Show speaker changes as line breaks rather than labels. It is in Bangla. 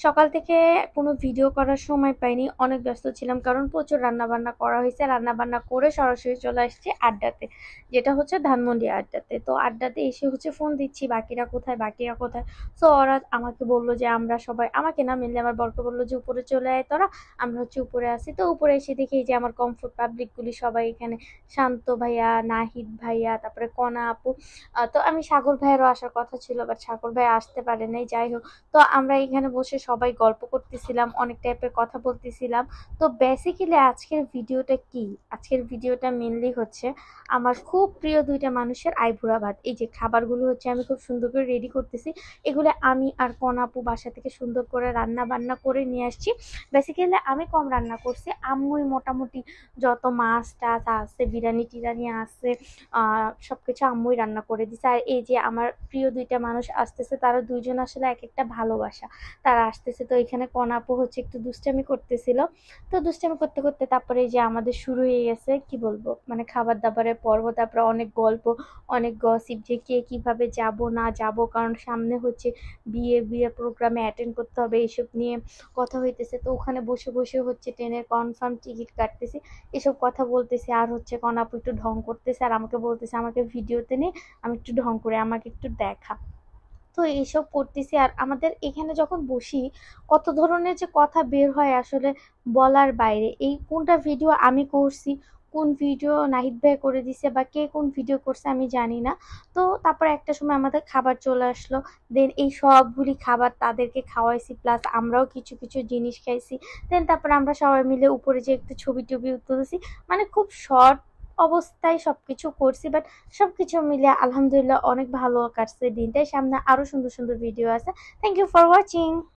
সকাল থেকে কোনো ভিডিও করার সময় পাইনি, অনেক ব্যস্ত ছিলাম কারণ প্রচুর রান্নাবান্না করা হয়েছে। রান্নাবান্না করে সরাসরি চলে আসছি আড্ডাতে, যেটা হচ্ছে ধানমন্ডি আড্ডাতে। তো আড্ডাতে এসে হচ্ছে ফোন দিচ্ছি, বাকিরা কোথায় বাকিরা কোথায়। সো ওরা আমাকে বললো যে আমরা সবাই, আমাকে না মেনলি আমার বরকে বললো যে উপরে চলে আয় তোরা, আমরা হচ্ছে উপরে আসি। তো উপরে এসে দেখি এই যে আমার কমফোর্ট পাবলিকগুলি সবাই এখানে, শান্ত ভাইয়া, নাহিদ ভাইয়া, তারপরে কনা আপু। তো আমি সাগর ভাইয়েরও আসার কথা ছিল, বাট সাগর ভাই আসতে পারে নাই। যাই হোক, তো আমরা এখানে বসে সবাই গল্প করতেছিলাম, অনেক টাইপের কথা বলতেছিলাম। তো বেসিক্যালি আজকের ভিডিওটা কি, আজকের ভিডিওটা মেনলি হচ্ছে আমার খুব প্রিয় দুইটা মানুষের আইভুড়া ভাত। এই যে খাবারগুলো হচ্ছে আমি খুব সুন্দর করে রেডি করতেছি, এগুলো আমি আর কনাপু বাসা থেকে সুন্দর করে রান্না বান্না করে নিয়ে আসছি। বেসিক্যালি আমি কম রান্না করছি, আম্মুই মোটামুটি যত মাছ টাছ আছে, বিরিয়ানি টিরানি আছে, সবকিছু আম্মুই রান্না করে দিছে। আর এই যে আমার প্রিয় দুইটা মানুষ আসতেছে, তারা দুইজন আসলে এক একটা ভালোবাসা, তারা আসতেছে। তো এখানে কনাপু হচ্ছে একটু দুষ্টামি করতেছিল। তো দুষ্টামি করতে করতে তারপরে এই যে আমাদের শুরু হয়ে গেছে, কি বলবো, মানে খাবার দাবারের পর্ব। তারপরে অনেক গল্প, অনেক গসিপ, যে কে কিভাবে যাব না যাব, কারণ সামনে হচ্ছে বিয়ে প্রোগ্রামে অ্যাটেন্ড করতে হবে, এইসব নিয়ে কথা হইতেছে। তো ওখানে বসে বসে হচ্ছে ট্রেনের কনফার্ম টিকিট কাটতেছি, এসব কথা বলতেছি। আর হচ্ছে কনাপু একটু ঢং করতেছে আর আমাকে বলতেছে আমাকে ভিডিওতে নিয়ে আমি একটু ঢং করে, আমাকে একটু দেখা। তো এইসব করতেছি। আর আমাদের এখানে যখন বসি, কত ধরনের যে কথা বের হয় আসলে বলার বাইরে। এই কোনটা ভিডিও আমি করছি, কোন ভিডিও নাহিদ ভাই করে দিছে, বা কে কোন ভিডিও করছে আমি জানি না। তো তারপরে একটা সময় আমাদের খাবার চলে আসলো, দেন এই সবগুলি খাবার তাদেরকে খাওয়াইছি, প্লাস আমরাও কিছু কিছু জিনিস খাইছি। দেন তারপরে আমরা সবাই মিলে উপরে যে একটু ছবি টবি তুলেছি, মানে খুব শর্ট অবস্থায় সবকিছু করছি। বাট সবকিছু মিলে আলহামদুলিল্লাহ অনেক ভালো কাটছে দিনটাই। সামনে আরো সুন্দর সুন্দর ভিডিও আছে। Thank you for watching.